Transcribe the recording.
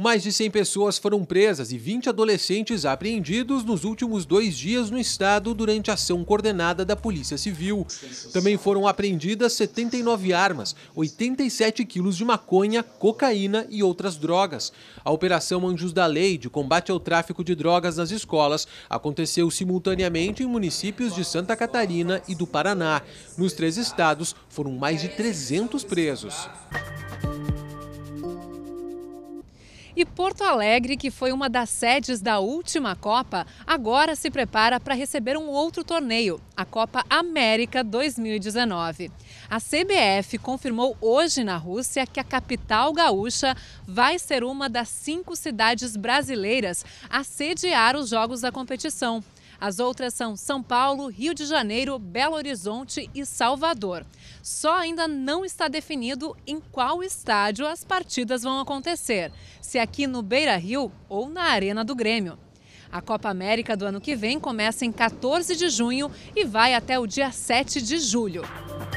Mais de 100 pessoas foram presas e 20 adolescentes apreendidos nos últimos 2 dias no estado durante a ação coordenada da Polícia Civil. Também foram apreendidas 79 armas, 87 quilos de maconha, cocaína e outras drogas. A Operação Anjos da Lei, de combate ao tráfico de drogas nas escolas, aconteceu simultaneamente em municípios de Santa Catarina e do Paraná. Nos 3 estados, foram mais de 300 presos. E Porto Alegre, que foi uma das sedes da última Copa, agora se prepara para receber um outro torneio, a Copa América 2019. A CBF confirmou hoje na Rússia que a capital gaúcha vai ser uma das 5 cidades brasileiras a sediar os jogos da competição. As outras são São Paulo, Rio de Janeiro, Belo Horizonte e Salvador. Só ainda não está definido em qual estádio as partidas vão acontecer, se aqui no Beira-Rio ou na Arena do Grêmio. A Copa América do ano que vem começa em 14 de junho e vai até o dia 7 de julho.